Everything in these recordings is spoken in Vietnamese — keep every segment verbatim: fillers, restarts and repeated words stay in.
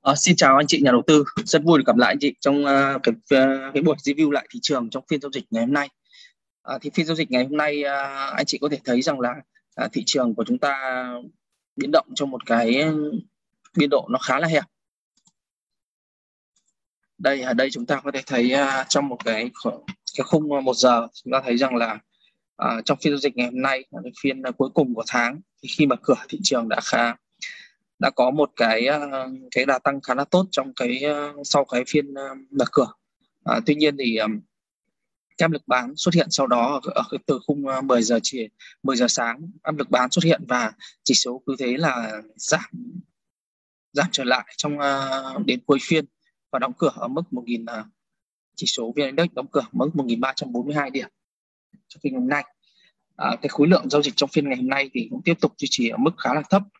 Ờ, Xin chào anh chị nhà đầu tư, rất vui được gặp lại anh chị trong uh, cái uh, cái buổi review lại thị trường trong phiên giao dịch ngày hôm nay. Uh, thì phiên giao dịch ngày hôm nay uh, anh chị có thể thấy rằng là uh, thị trường của chúng ta biến động trong một cái biên độ nó khá là hẹp. Đây ở đây chúng ta có thể thấy uh, trong một cái cái khung một giờ chúng ta thấy rằng là uh, trong phiên giao dịch ngày hôm nay là cái phiên uh, cuối cùng của tháng, thì khi mà cửa thị trường đã khá đã có một cái cái đà tăng khá là tốt trong cái sau cái phiên mở cửa. À, tuy nhiên thì cái áp lực bán xuất hiện sau đó ở, ở từ khung mười giờ chiều mười giờ sáng, áp lực bán xuất hiện và chỉ số cứ thế là giảm giảm trở lại trong uh, đến cuối phiên và đóng cửa ở mức một nghìn, uh, chỉ số vê en Index đóng cửa mức một nghìn ba trăm bốn mươi hai điểm trong phiên ngày hôm nay. À, cái khối lượng giao dịch trong phiên ngày hôm nay thì cũng tiếp tục duy trì ở mức khá là thấp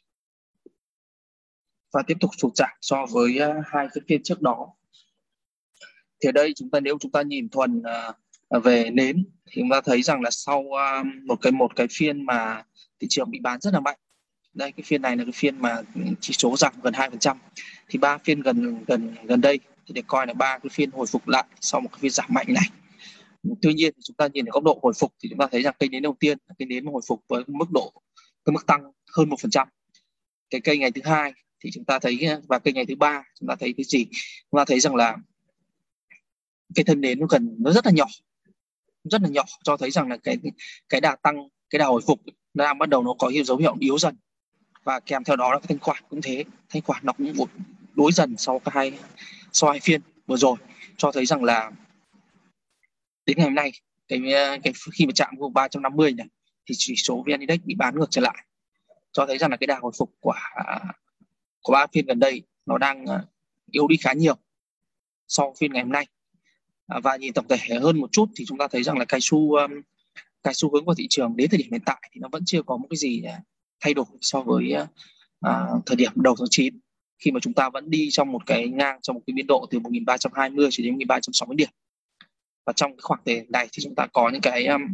và tiếp tục sụt giảm so với uh, hai cái phiên trước đó. Thì ở đây chúng ta nếu chúng ta nhìn thuần uh, về nến thì chúng ta thấy rằng là sau uh, một cái một cái phiên mà thị trường bị bán rất là mạnh, đây cái phiên này là cái phiên mà chỉ số giảm gần hai phần trăm, thì ba phiên gần gần gần đây thì để coi là ba cái phiên hồi phục lại sau một cái phiên giảm mạnh này. Tuy nhiên chúng ta nhìn ở góc độ hồi phục thì chúng ta thấy rằng cây nến đầu tiên là cây nến hồi phục với mức độ cái mức tăng hơn một phần trăm. Cái cây ngày thứ hai thì chúng ta thấy, và cây ngày thứ ba chúng ta thấy cái gì, chúng ta thấy rằng là cái thân nến nó gần nó rất là nhỏ rất là nhỏ cho thấy rằng là cái cái đà tăng, cái đà hồi phục nó đang bắt đầu nó có dấu hiệu yếu dần, và kèm theo đó là cái thanh khoản cũng thế, thanh khoản nó cũng đối dần sau cái hai sau hai phiên vừa rồi, cho thấy rằng là đến ngày hôm nay cái cái khi mà chạm vùng ba trăm năm mươi này thì chỉ số vê en Index bị bán ngược trở lại, cho thấy rằng là cái đà hồi phục của của ba phiên gần đây nó đang yếu đi khá nhiều sau phiên ngày hôm nay. À, và nhìn tổng thể hơn một chút thì chúng ta thấy rằng là cái xu cái xu hướng của thị trường đến thời điểm hiện tại thì nó vẫn chưa có một cái gì thay đổi so với uh, thời điểm đầu tháng chín, khi mà chúng ta vẫn đi trong một cái ngang, trong một cái biên độ từ một nghìn ba trăm hai mươi cho đến một nghìn ba trăm sáu mươi điểm. Và trong cái khoảng thời này thì chúng ta có những cái um,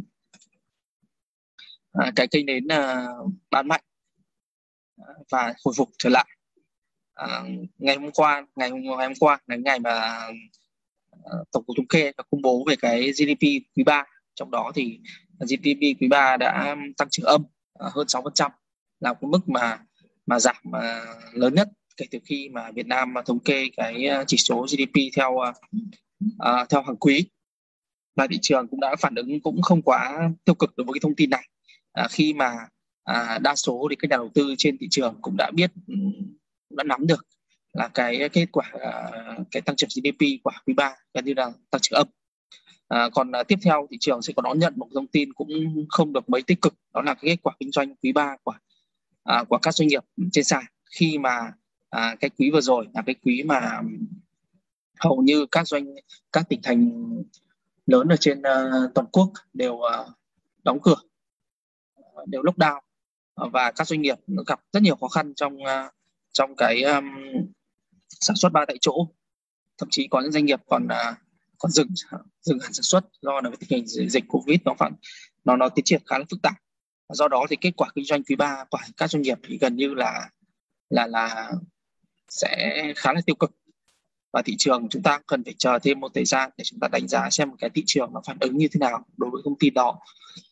uh, cái cây nến uh, bán mạnh uh, và hồi phục trở lại. Uh, ngày hôm qua ngày hôm, ngày hôm qua là ngày mà uh, tổng cục thống kê đã công bố về cái giê đê pê quý ba, trong đó thì giê đê pê quý ba đã tăng trưởng âm uh, hơn sáu phần trăm, là cái mức mà mà giảm uh, lớn nhất kể từ khi mà Việt Nam thống kê cái chỉ số giê đê pê theo uh, uh, theo hàng quý. Và thị trường cũng đã phản ứng cũng không quá tiêu cực đối với cái thông tin này, uh, khi mà uh, đa số thì các nhà đầu tư trên thị trường cũng đã biết, cũng đã nắm được là cái kết quả uh, cái tăng trưởng giê đê pê của quý ba gần như là tăng trưởng âm. À, còn uh, tiếp theo thị trường sẽ có đón nhận một thông tin cũng không được mấy tích cực, đó là cái kết quả kinh doanh quý ba của uh, của các doanh nghiệp trên sàn, khi mà uh, cái quý vừa rồi là cái quý mà hầu như các doanh các tỉnh thành lớn ở trên uh, toàn quốc đều uh, đóng cửa, đều lockdown, uh, và các doanh nghiệp gặp rất nhiều khó khăn trong uh, trong cái um, sản xuất ba tại chỗ, thậm chí có những doanh nghiệp còn uh, còn dừng dừng hẳn sản xuất do là tình hình dịch Covid nó phản nó nó tiến triển khá là phức tạp. Do đó thì kết quả kinh doanh quý ba của các doanh nghiệp thì gần như là là là sẽ khá là tiêu cực, và thị trường chúng ta cần phải chờ thêm một thời gian để chúng ta đánh giá xem cái thị trường nó phản ứng như thế nào đối với thông tin đó.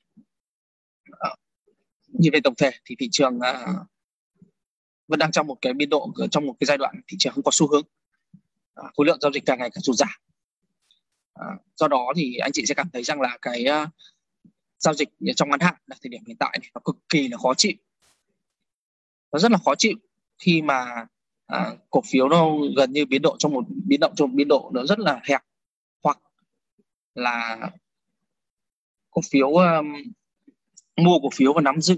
À, như về tổng thể thì thị trường uh, vẫn đang trong một cái biên độ, trong một cái giai đoạn thị trường không có xu hướng, à, khối lượng giao dịch càng ngày càng sụt giảm. À, do đó thì anh chị sẽ cảm thấy rằng là cái uh, giao dịch trong ngắn hạn là thời điểm hiện tại này, nó cực kỳ là khó chịu, nó rất là khó chịu khi mà uh, cổ phiếu nó gần như biến độ trong một biến động trong một biên độ nó rất là hẹp, hoặc là cổ phiếu um, mua cổ phiếu và nắm giữ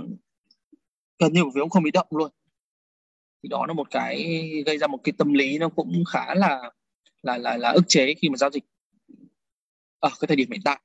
gần như cổ phiếu không bị động luôn, thì đó là một cái gây ra một cái tâm lý nó cũng khá là là là là ức chế khi mà giao dịch ở cái thời điểm hiện tại.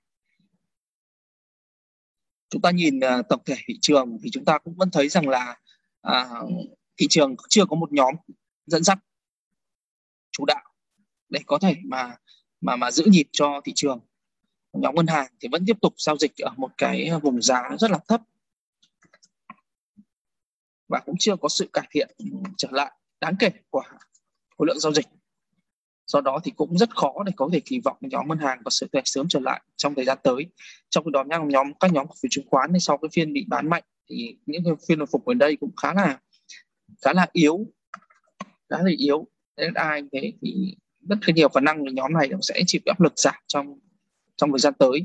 Chúng ta nhìn uh, tổng thể thị trường thì chúng ta cũng vẫn thấy rằng là uh, thị trường chưa có một nhóm dẫn dắt chủ đạo để có thể mà mà mà giữ nhịp cho thị trường. Nhóm ngân hàng thì vẫn tiếp tục giao dịch ở một cái vùng giá rất là thấp và cũng chưa có sự cải thiện trở lại đáng kể của khối lượng giao dịch. Do đó thì cũng rất khó để có thể kỳ vọng nhóm ngân hàng có sự thể sớm trở lại trong thời gian tới. Trong khi đó nhóm nhóm các nhóm cổ phiếu chứng khoán thì sau cái phiên bị bán mạnh thì những cái phiên hồi phục ở đây cũng khá là khá là yếu, khá là yếu. Nên ai thế thì rất là nhiều khả năng là nhóm này cũng sẽ chịu áp lực giảm trong trong thời gian tới.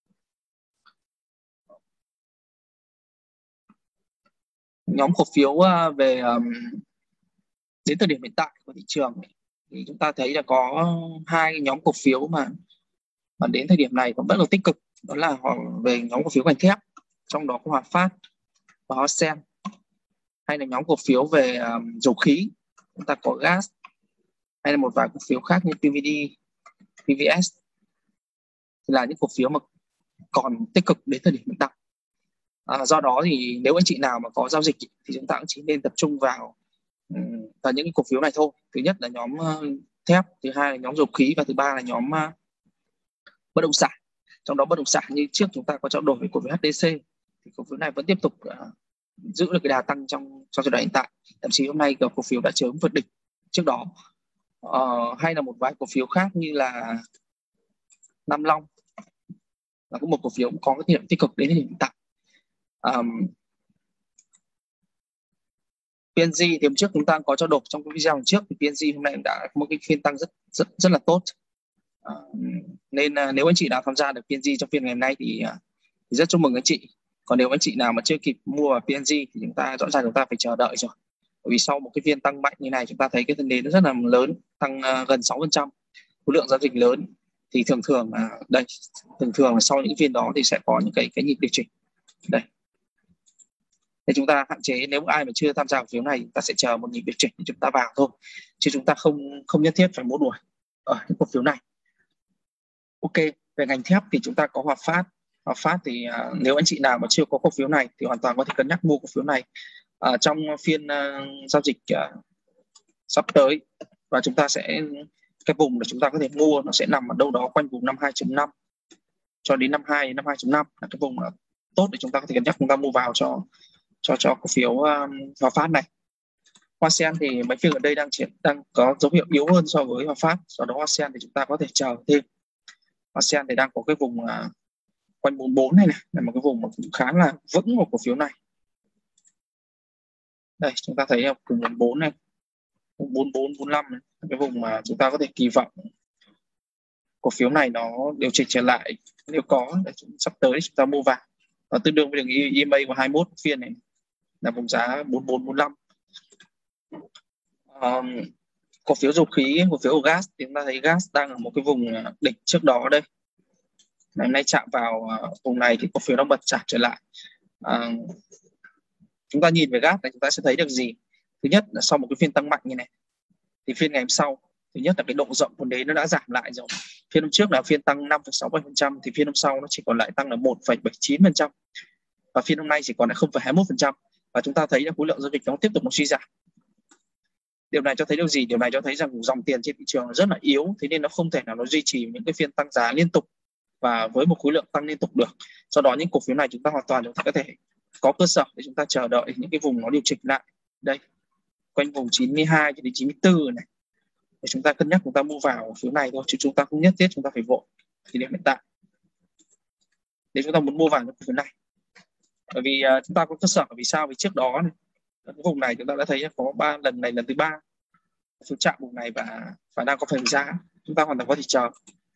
Nhóm cổ phiếu về đến thời điểm hiện tại của thị trường thì chúng ta thấy là có hai nhóm cổ phiếu mà mà đến thời điểm này cũng rất là tích cực, đó là họ về nhóm cổ phiếu ngành thép, trong đó có Hòa Phát và Hosen, hay là nhóm cổ phiếu về um, dầu khí, chúng ta có gas, hay là một vài cổ phiếu khác như pê vê đê, pê vê ét, thì là những cổ phiếu mà còn tích cực đến thời điểm hiện tại. À, do đó thì nếu anh chị nào mà có giao dịch thì chúng ta cũng chỉ nên tập trung vào um, vào những cổ phiếu này thôi. Thứ nhất là nhóm uh, thép, thứ hai là nhóm dầu khí, và thứ ba là nhóm uh, bất động sản. Trong đó bất động sản như trước chúng ta có trao đổi với cổ phiếu hát tê xê thì cổ phiếu này vẫn tiếp tục uh, giữ được cái đà tăng trong trong giai đoạn hiện tại, thậm chí hôm nay cổ phiếu đã chớm vượt đỉnh trước đó. Uh, hay là một vài cổ phiếu khác như là Nam Long là có một cổ phiếu cũng có cái điểm tích cực đến hiện tại. Um, pê en giê thì hôm trước chúng ta có trao đổi trong cái video trước, thì pê en giê hôm nay đã có một cái phiên tăng rất rất rất là tốt. Uh, nên uh, nếu anh chị nào tham gia được pê en giê trong phiên ngày hôm nay thì, uh, thì rất chúc mừng anh chị. Còn nếu anh chị nào mà chưa kịp mua vào pê en giê thì chúng ta rõ ràng chúng ta phải chờ đợi rồi. Bởi vì sau một cái phiên tăng mạnh như này, chúng ta thấy cái thân nến rất là lớn, tăng uh, gần sáu phần trăm, khối lượng giao dịch lớn, thì thường thường là uh, đây, thường thường là sau những phiên đó thì sẽ có những cái cái nhịp điều chỉnh đây. Thì chúng ta hạn chế, nếu ai mà chưa tham gia cổ phiếu này, chúng ta sẽ chờ một nhịp điều chỉnh để chúng ta vào thôi, chứ chúng ta không không nhất thiết phải mua đuổi ở những cổ phiếu này. Ok, về ngành thép thì chúng ta có Hòa Phát. Hòa Phát thì uh, nếu anh chị nào mà chưa có cổ phiếu này thì hoàn toàn có thể cân nhắc mua cổ phiếu này uh, trong phiên uh, giao dịch uh, sắp tới, và chúng ta sẽ cái vùng để chúng ta có thể mua nó sẽ nằm ở đâu đó quanh vùng năm hai chấm năm cho đến năm hai năm hai chấm năm là cái vùng uh, tốt để chúng ta có thể cân nhắc chúng ta mua vào cho cho cho cổ phiếu um, Hòa Phát này. Hoa Sen thì mấy phiên ở đây đang triển đang có dấu hiệu yếu hơn so với Hòa Phát, do đó Hoa Sen thì chúng ta có thể chờ thêm. Hoa Sen thì đang có cái vùng uh, quanh bốn mươi bốn này này là một cái vùng mà cũng khá là vững của cổ phiếu này. Đây chúng ta thấy vùng bốn mươi bốn này, vùng bốn mươi bốn, bốn mươi lăm này, cái vùng mà chúng ta có thể kỳ vọng cổ phiếu này nó điều chỉnh trở lại, nếu có để chúng, sắp tới chúng ta mua vào. Nó tương đương với đường e em a của hai mươi mốt phiên này là vùng giá bốn mươi bốn, bốn mươi lăm. Um, cổ phiếu dầu khí, cổ phiếu gas thì chúng ta thấy gas đang ở một cái vùng đỉnh trước đó đây. Ngày hôm nay chạm vào uh, vùng này thì cổ phiếu nó bật giảm trở lại. Uh, chúng ta nhìn về gas này chúng ta sẽ thấy được gì? Thứ nhất là sau một cái phiên tăng mạnh như này thì phiên ngày hôm sau, thứ nhất là cái độ rộng của đế nó đã giảm lại rồi. Phiên hôm trước là phiên tăng năm phẩy sáu bảy phần trăm thì phiên hôm sau nó chỉ còn lại tăng là một phẩy bảy chín phần trăm, và phiên hôm nay chỉ còn lại không phẩy hai mươi mốt phần trăm, và chúng ta thấy là khối lượng giao dịch nó tiếp tục một suy giảm. Điều này cho thấy điều gì? Điều này cho thấy rằng dòng tiền trên thị trường rất là yếu, thế nên nó không thể nào nó duy trì những cái phiên tăng giá liên tục và với một khối lượng tăng liên tục được. Do đó những cổ phiếu này chúng ta hoàn toàn chúng ta có thể có cơ sở để chúng ta chờ đợi những cái vùng nó điều chỉnh lại đây quanh vùng chín mươi hai cho đến chín mươi tư này để chúng ta cân nhắc chúng ta mua vào cổ phiếu này thôi, chứ chúng ta không nhất thiết chúng ta phải vội thì điểm hiện tại để chúng ta muốn mua vào những cổ phiếu này. Bởi vì uh, chúng ta có cơ sở, vì sao? Vì trước đó này, cái vùng này chúng ta đã thấy có ba lần này lần thứ ba phiếu chạm vùng này và và đang có phần giá, chúng ta hoàn toàn có thể chờ.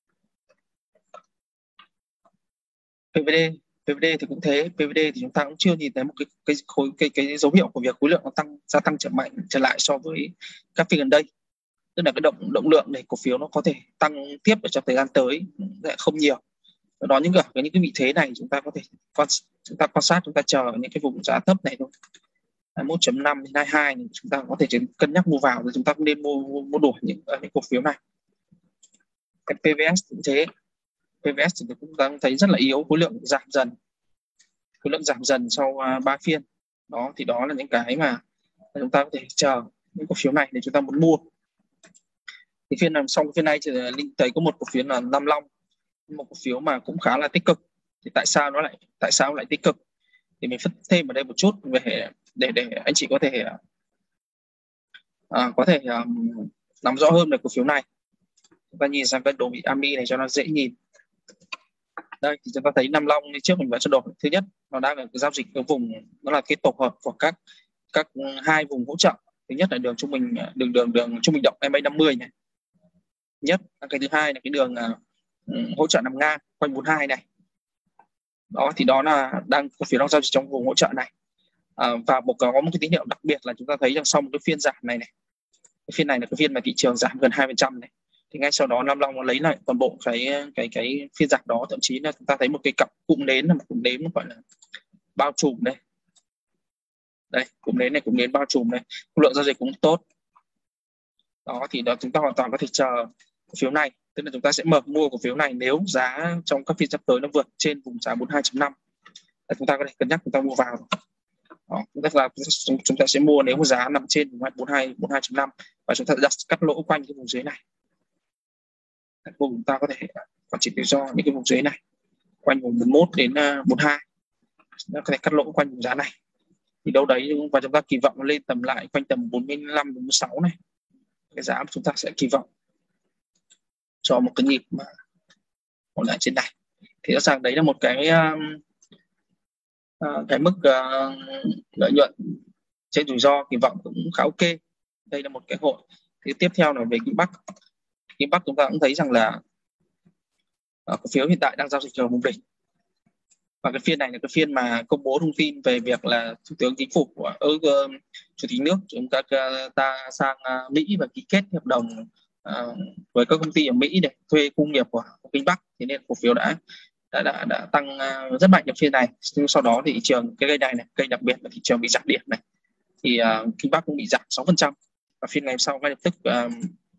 pê vê đê pê vê đê thì cũng thế, pê vê đê thì chúng ta cũng chưa nhìn thấy một cái cái khối cái cái dấu hiệu của việc khối lượng nó tăng gia tăng trở mạnh trở lại so với các phiên gần đây, tức là cái động động lượng để cổ phiếu nó có thể tăng tiếp ở trong thời gian tới sẽ không nhiều. Do đó những cái những cái vị thế này chúng ta có thể quan chúng ta quan sát, chúng ta chờ những cái vùng giá thấp này thôi, hai mươi mốt chấm năm đến hai mươi hai thì chúng ta có thể cân nhắc mua vào, rồi chúng ta cũng nên mua mua, mua đổi những những cổ phiếu này. Cái pê vê ét cũng thế, pê vê ét thì cũng đang thấy rất là yếu, khối lượng giảm dần, khối lượng giảm dần sau ba uh, phiên đó, thì đó là những cái mà chúng ta có thể chờ những cổ phiếu này để chúng ta muốn mua. Thì phiên làm xong phiên này thì Linh thấy có một cổ phiếu là Nam Long, một cổ phiếu mà cũng khá là tích cực. Thì tại sao nó lại tại sao lại tích cực? Thì mình phân thêm ở đây một chút về để để anh chị có thể À, có thể um, nắm rõ hơn về cổ phiếu này, chúng ta nhìn sang cái đồ thị a em i này cho nó dễ nhìn. Đây thì chúng ta thấy Nam Long như trước mình đã trao đổi, thứ nhất nó đang ở cái giao dịch ở vùng, nó là cái tổ hợp của các các hai vùng hỗ trợ. Thứ nhất là đường trung bình đường đường đường trung bình động em a năm mươi này nhất, cái thứ hai là cái đường uh, hỗ trợ nằm ngang quanh bốn mươi hai này. Đó thì đó là đang cổ phiếu đang giao dịch trong vùng hỗ trợ này. À, và một có một cái tín hiệu đặc biệt là chúng ta thấy rằng sau một cái phiên giảm này này, cái phiên này là cái phiên mà thị trường giảm gần hai phần trăm này, thì ngay sau đó Nam Long nó lấy lại toàn bộ cái cái cái phiên giảm đó, thậm chí là chúng ta thấy một cái cặp cụm nến là một cụm nến gọi là bao trùm đây, đây cụm nến này, cụm nến bao trùm này, lượng giao dịch cũng tốt. Đó thì đó chúng ta hoàn toàn có thể chờ cổ phiếu này, tức là chúng ta sẽ mở mua cổ phiếu này nếu giá trong các phiên sắp tới nó vượt trên vùng giá bốn mươi hai chấm năm, chúng ta có thể cân nhắc chúng ta mua vào. Đó, tức là chúng ta sẽ mua nếu mà giá nằm trên vùng bốn mươi hai chấm năm và chúng ta đặt cắt lỗ quanh cái vùng dưới này. Vùng chúng ta có thể quản trị rủi ro những cái vùng dưới này quanh vùng bốn mươi mốt đến bốn mươi hai, nó có thể cắt lỗ quanh vùng giá này thì đâu đấy, và chúng ta kỳ vọng nó lên tầm lại quanh tầm bốn mươi lăm bốn mươi sáu này, cái giá chúng ta sẽ kỳ vọng cho một cái nhịp mà còn lại trên này. Thì rõ ràng đấy là một cái uh, cái mức uh, lợi nhuận trên rủi ro kỳ vọng cũng khá ok. Đây là một cái hội. Thì tiếp theo là về Kinh Bắc. Kinh Bắc chúng ta cũng thấy rằng là uh, cổ phiếu hiện tại đang giao dịch ở vùng đỉnh, và cái phiên này là cái phiên mà công bố thông tin về việc là Thủ tướng Chính phủ của uh, Chủ tịch nước chúng ta ta sang uh, Mỹ và ký kết hợp đồng uh, với các công ty ở Mỹ để thuê khu công nghiệp của Kinh Bắc, thế nên cổ phiếu đã đã đã, đã tăng uh, rất mạnh trong phiên này. Nhưng sau đó thì thị trường cái cây này này, cây đặc biệt là thị trường bị giảm điểm này, thì uh, Kinh Bắc cũng bị giảm sáu phần trăm, và phiên ngày sau ngay lập tức uh,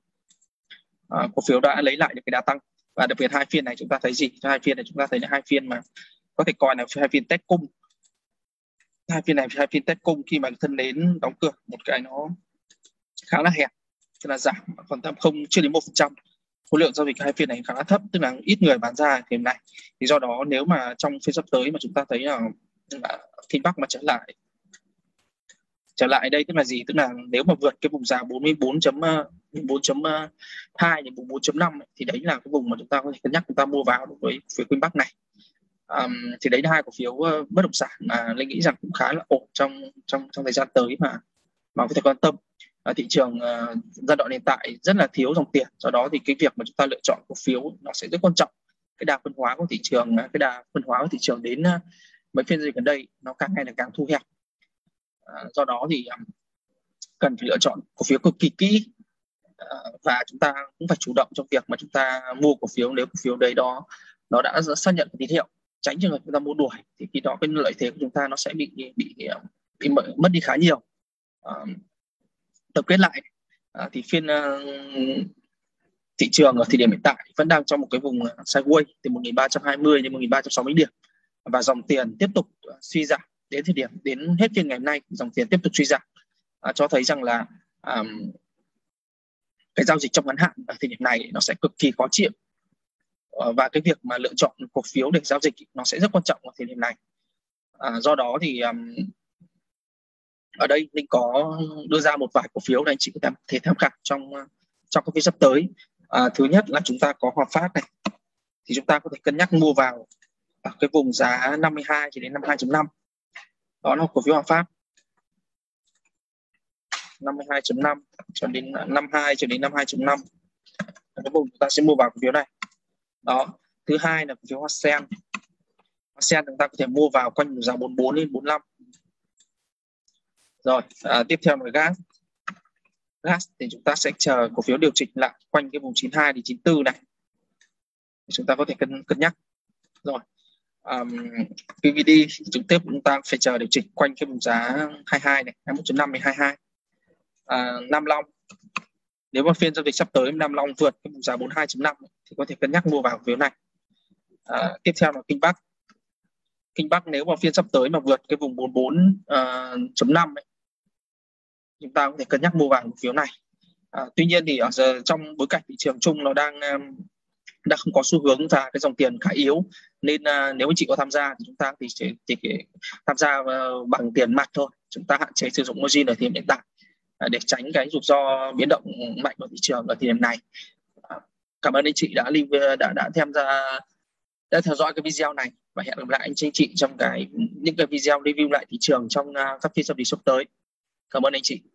uh, cổ phiếu đã lấy lại được cái đà tăng. Và đặc biệt hai phiên này chúng ta thấy gì? Hai phiên này chúng ta thấy là hai phiên mà có thể coi là hai phiên test cung. Hai phiên này hai phiên test cung khi mà thân đến đóng cửa một cái nó khá là hẹp, tức là giảm còn tầm không chưa đến một phần trăm. Khối lượng giao dịch hai phiên này khá là thấp, tức là ít người bán ra thời điểm này. Thì do đó nếu mà trong phiên sắp tới mà chúng ta thấy là, là Kinh Bắc mà trở lại trở lại đây, tức là gì? Tức là nếu mà vượt cái vùng giá bốn mươi bốn chấm hai đến bốn mươi bốn chấm năm thì đấy là cái vùng mà chúng ta có thể cân nhắc chúng ta mua vào đối với phiếu Kinh Bắc này. Um, thì đấy là hai cổ phiếu uh, bất động sản mà Linh nghĩ rằng cũng khá là ổn trong trong trong thời gian tới mà mà có thể quan tâm. Uh, thị trường uh, giai đoạn hiện tại rất là thiếu dòng tiền, do đó thì cái việc mà chúng ta lựa chọn cổ phiếu nó sẽ rất quan trọng. Cái đà phân hóa của thị trường, cái đà phân hóa của thị trường đến uh, mấy phiên giao dịch gần đây nó càng ngày là càng thu hẹp. Uh, do đó thì um, cần phải lựa chọn cổ phiếu cực kỳ kỹ, uh, và chúng ta cũng phải chủ động trong việc mà chúng ta mua cổ phiếu nếu cổ phiếu đấy đó nó đã xác nhận cái tín hiệu, tránh trường hợp chúng ta mua đuổi thì khi đó cái lợi thế của chúng ta nó sẽ bị bị, bị, bị mất đi khá nhiều. Uh, tập kết lại uh, thì phiên uh, thị trường ở thời điểm hiện tại vẫn đang trong một cái vùng sideways từ một nghìn ba trăm hai mươi đến một nghìn ba trăm sáu mươi điểm, và dòng tiền tiếp tục uh, suy giảm đến thời điểm đến hết phiên ngày hôm nay, dòng tiền tiếp tục suy giảm, uh, cho thấy rằng là um, cái giao dịch trong ngắn hạn ở thời điểm này nó sẽ cực kỳ khó chịu. Và cái việc mà lựa chọn cổ phiếu để giao dịch nó sẽ rất quan trọng ở thời điểm này. À, do đó thì um, ở đây Linh có đưa ra một vài cổ phiếu này anh chị có thể tham khảo trong trong các phiên sắp tới. À, thứ nhất là chúng ta có Hòa Phát này, thì chúng ta có thể cân nhắc mua vào ở cái vùng giá năm mươi hai cho đến năm mươi hai chấm năm. Đó là cổ phiếu Hòa Phát năm mươi hai chấm năm cho đến năm mươi hai cho đến năm mươi hai chấm năm, cái vùng chúng ta sẽ mua vào cổ phiếu này. Đó, thứ hai là cổ phiếu Hoa Sen. Hoa Sen chúng ta có thể mua vào quanh giá bốn mươi bốn đến bốn mươi lăm. Rồi, à, tiếp theo là gas. Gas thì chúng ta sẽ chờ cổ phiếu điều chỉnh lại quanh cái vùng chín mươi hai đến chín mươi tư này, chúng ta có thể cân cân nhắc. Rồi, um, pê vê đê trực tiếp chúng ta phải chờ điều chỉnh quanh cái vùng giá hai mươi hai này, hai mươi mốt chấm năm đến hai mươi hai. À, Nam Long, nếu mà phiên giao dịch sắp tới Nam Long vượt cái vùng giá bốn mươi hai chấm năm thì có thể cân nhắc mua vào cổ phiếu này. À, tiếp theo là Kinh Bắc. Kinh Bắc nếu mà phiên sắp tới mà vượt cái vùng bốn mươi bốn chấm năm ấy, chúng ta có thể cân nhắc mua vào cổ phiếu này. À, tuy nhiên thì ở giờ trong bối cảnh thị trường chung nó đang đang không có xu hướng và cái dòng tiền khá yếu, nên uh, nếu anh chị có tham gia thì chúng ta thì chỉ, chỉ tham gia uh, bằng tiền mặt thôi, chúng ta hạn chế sử dụng margin ở thời điểm hiện tại. để tránh cái rủi ro biến động mạnh của thị trường ở thời điểm này. Cảm ơn anh chị đã đã đã tham gia đã theo dõi cái video này, và hẹn gặp lại anh chị trong cái những cái video review lại thị trường trong các phiên giao dịch sắp tới. Cảm ơn anh chị.